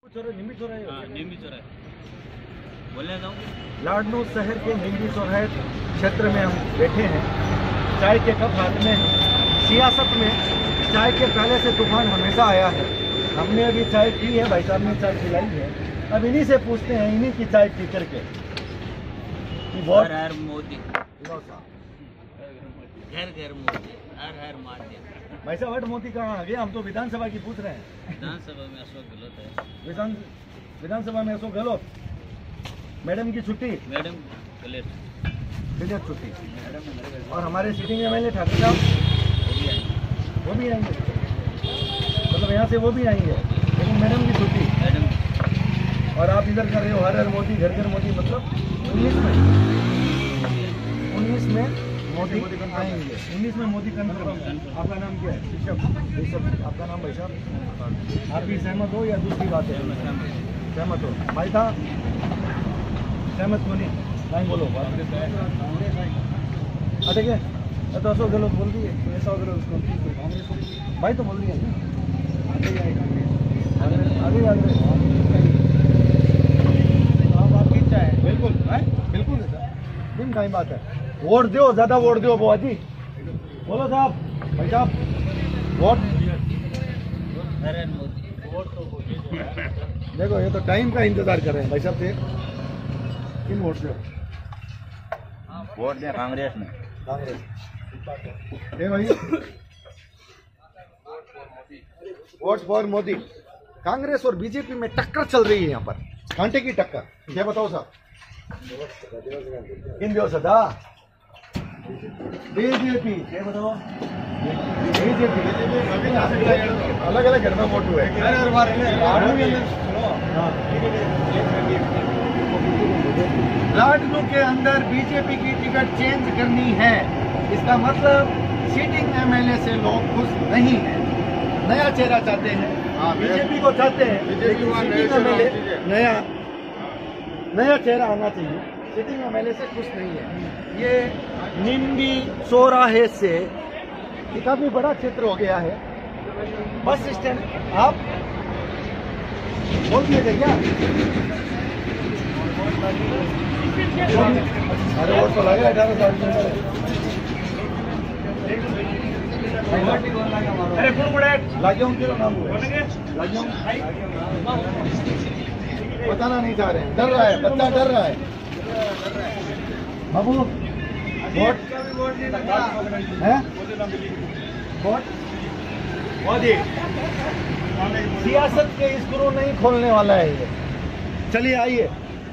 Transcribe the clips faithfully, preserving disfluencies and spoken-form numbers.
निम्बी चौराहे हाँ, निम्बी चौराहे बोलने जाऊँ। लाडनू शहर के निम्बी चौराहे क्षेत्र में हम बैठे हैं। चाय के कप हाथ में हैं। सियासत में चाय के प्याले से तूफान हमेशा आया है। हमने अभी चाय पी है, भाई साहब ने चाय पिलाई है। अब इन्हीं से पूछते हैं, इन्हीं की चाय पी करके हर हर मोदी, घर घर मोदी, हर हर मोदी। भाई साहब हट मोदी कहाँ आ गए? हम तो विधानसभा की पूछ रहे हैं। विधानसभा में अशोक गहलोत है। विधान विधानसभा में अशोक गहलोत मैडम की छुट्टी, मैडम गहलोत क्लियर छुट्टी। और हमारे sitting M L A Thakur साहब वो भी आएंगे। वो भी आएंगे, मतलब यहाँ से वो भी आएंगे, लेकिन मैडम की छुट्टी। मैडम और आप इधर कर रहे हो हर हर मोदी घर घर मोदी, मतलब उन्नीस में उन्नीस में मोदी आएंगे। उन्नीस में मोदी कंफर्म। आपका नाम क्या है? ऋषभ। ऋषभ, आपका नाम भाई साहब? आप भी सहमत हो या दूसरी बात है? सहमत हो भाई साहब? सहमत हो नहीं? नहीं बोलो हाँ ठीक है। तो अशोक गहलोत बोल दिए, ऐसा हो गया उसको कांग्रेस भाई तो बोल दिया आगे आगे आप आपकी इच्छा है। बिल्कुल है, बिल्कुल है सर, दिन टाइम बात है। वोट दो, ज्यादा वोट दो बुआ जी। बोलो साहब, भाई साहब वोट हर हर मोदी। वोट तो देखो, ये तो टाइम का इंतजार कर रहे हैं भाई साहब से। किन वोट दो? वोट दें कांग्रेस में। कांग्रेस ए भाई, वोट फॉर मोदी। कांग्रेस और बीजेपी में टक्कर चल रही है यहाँ पर, कांटे की टक्कर। क्या बताओ साहब? किन दिवस था? बीजेपी। क्या बताओ? बीजेपी अलग अलग घर में वोट हुए। लाडनू के अंदर बीजेपी की टिकट चेंज करनी है। इसका मतलब सीटिंग एमएलए से लोग खुश नहीं हैं, नया चेहरा चाहते हैं। बीजेपी को चाहते हैं, लेकिन सीटिंग एमएलए नया नया चेहरा आना चाहिए। सीटिंग एमएलए से खुश नहीं है। ये निम्बी चौराहे से ये काफी बड़ा क्षेत्र हो गया है। बस स्टैंड आप बोल दिए थे क्या? अरे वोट तो लगे अठारह साल। अरे लाजों के नाम लाजों बताना नहीं चाह रहे हैं, डर रहा है बच्चा, डर रहा है। बाबू वोट है, वोट मोदी। सियासत के स्क्रू नहीं खोलने वाला है ये। चलिए आइए।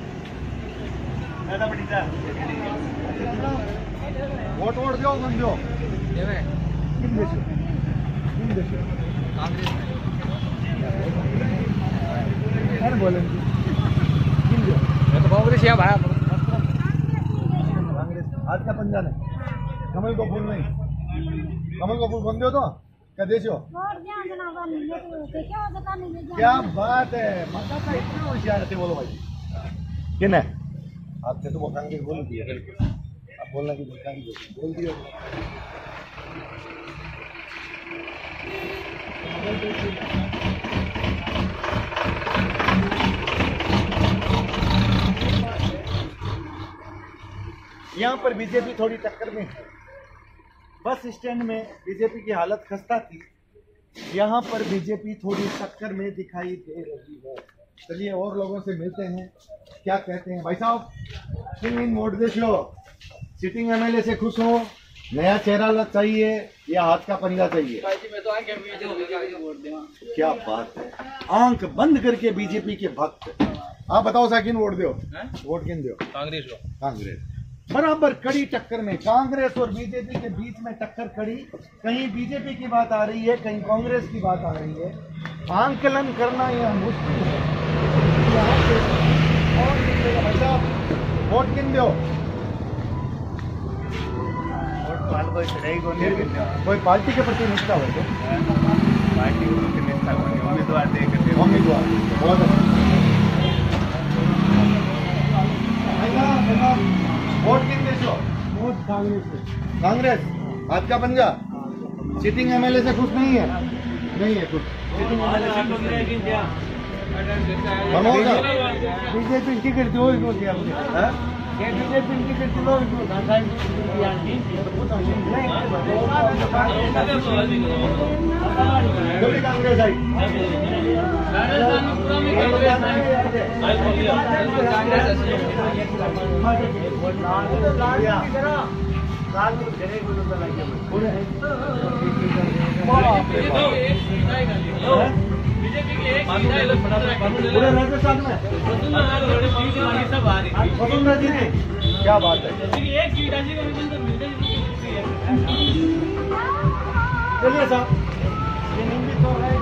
वोट वोट दो, मन दो। किन देशों किन देशों कांग्रेस अरे बोले किन दो? मैं तो कांग्रेस यहाँ भाया। कांग्रेस आज का पंजा नहीं, कमल को फूल नहीं। कमल को फूल बन दो तो क्या देशो? क्या बात है, मतदाता इतना होशियार थे। बोलो भाई किन है? आपसे तो वो कांग्रेस बोल दिया, आप बोलना की बोल दिया। यहाँ पर बीजेपी थोड़ी टक्कर में है। बस स्टैंड में बीजेपी की हालत खस्ता थी, यहाँ पर बीजेपी थोड़ी टक्कर में दिखाई दे रही है। चलिए और लोगों से मिलते हैं, क्या कहते हैं। भाई साहब किन इन वोट देशो? सिटिंग एमएलए से खुश हो, नया चेहरा चाहिए या हाथ का पंजा चाहिए? क्या बात है, आंख बंद करके बीजेपी के भक्त। आप बताओ सा किन वोट दो? वोट किन दो? कांग्रेस को। कांग्रेस। बराबर कड़ी टक्कर में कांग्रेस और बीजेपी के बीच में टक्कर खड़ी। कहीं बीजेपी की बात आ रही है, कहीं कांग्रेस की बात आ रही है। आंकलन करना यह मुश्किल है। और भाई साहब वोट किन दो? कोई पार्टी के प्रति निष्ठा हो तो पार्टी उम्मीदवार देकर उम्मीदवार बहुत अच्छा। वोट किन देशो? वोट कांग्रेस। कांग्रेस हाथ का पंजा। सिटिंग एमएलए से खुश नहीं है? नहीं है खुश। सिटिंग एमएलए से खुश नहीं है। मनोज बीजेपी टिकट दो इसको दिया मुझे हैं ये बीजेपी टिकट दो इसको दादा बोली कांग्रेस आई राजस्थान पूरा में कांग्रेस बीजेपी की एक पूरे राजस्थान में वसुंधरा जी ने क्या बात है एक सीट चलिए साहब